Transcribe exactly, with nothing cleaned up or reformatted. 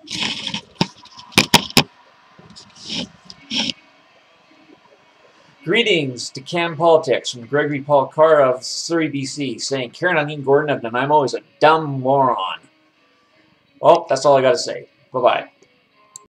Greetings to Cam Politics from Gregory Paul Carr of Surrey, B C, saying Karen Eileen Gordon of I'm always a dumb moron. Well, that's all I got to say. Bye-bye.